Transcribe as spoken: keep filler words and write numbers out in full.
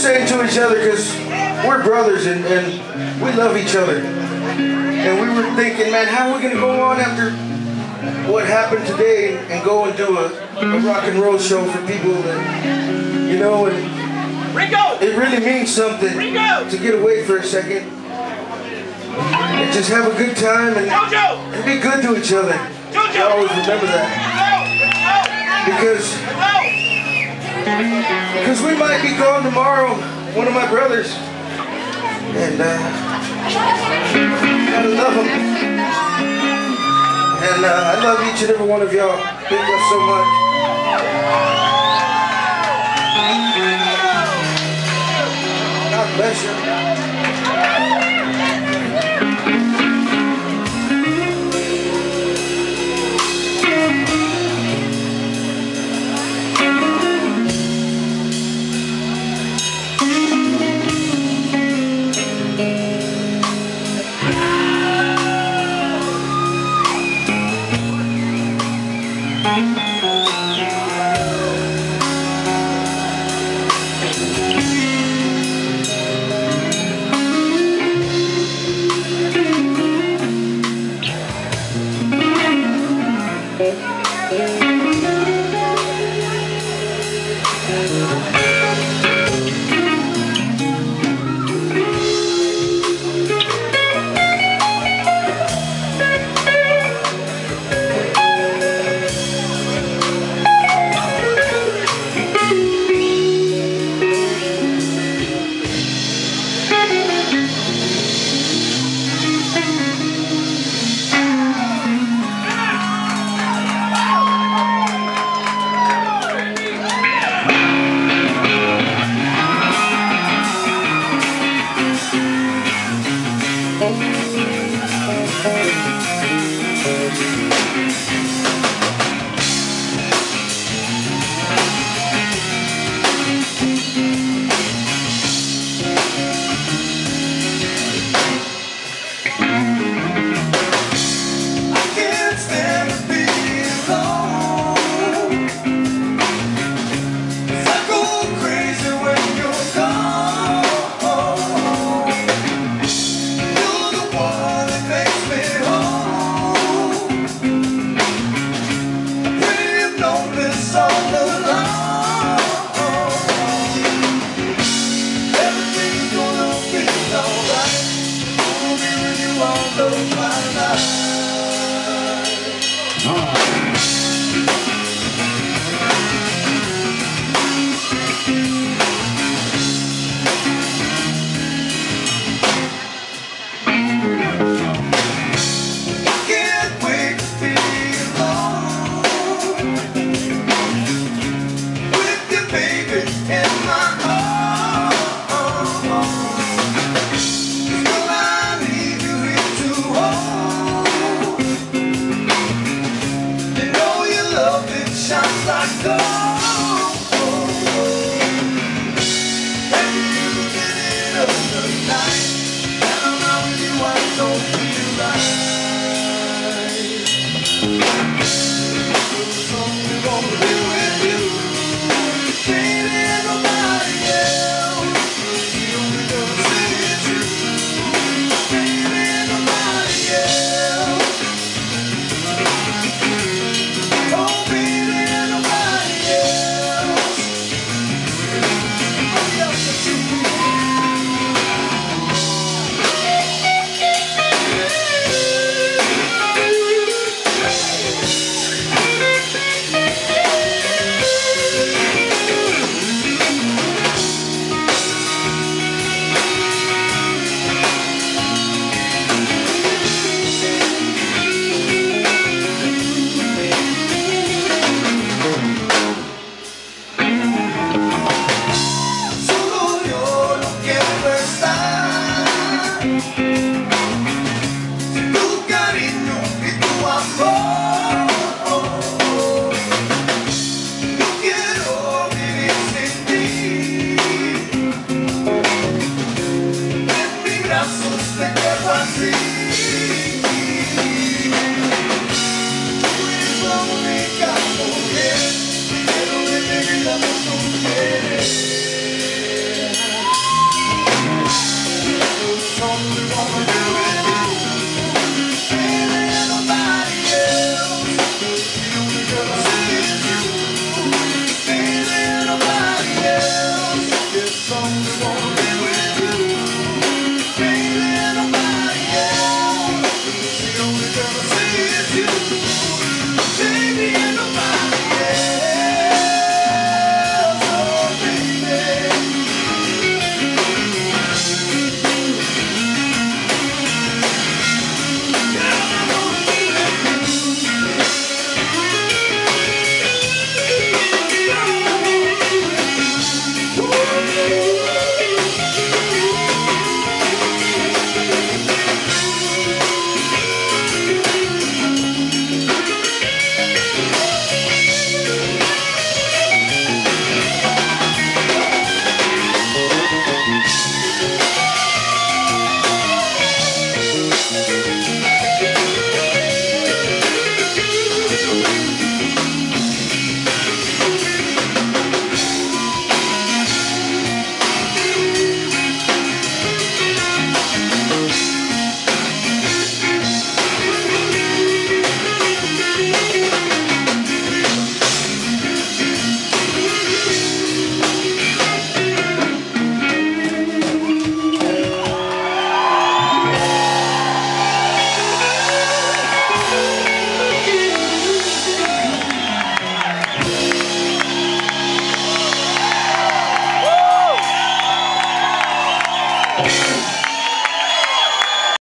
saying to each other, because we're brothers and, and we love each other. And we were thinking, man, how are we going to go on after what happened today and go and do a, a rock and roll show for people that, you know, and it really means something to get away for a second and just have a good time and, and be good to each other. I always remember that. Because, because we might be gone tomorrow, one of my brothers, and uh, I love him. And uh, I love each and every one of y'all. Thank you so much. God bless you. song we won't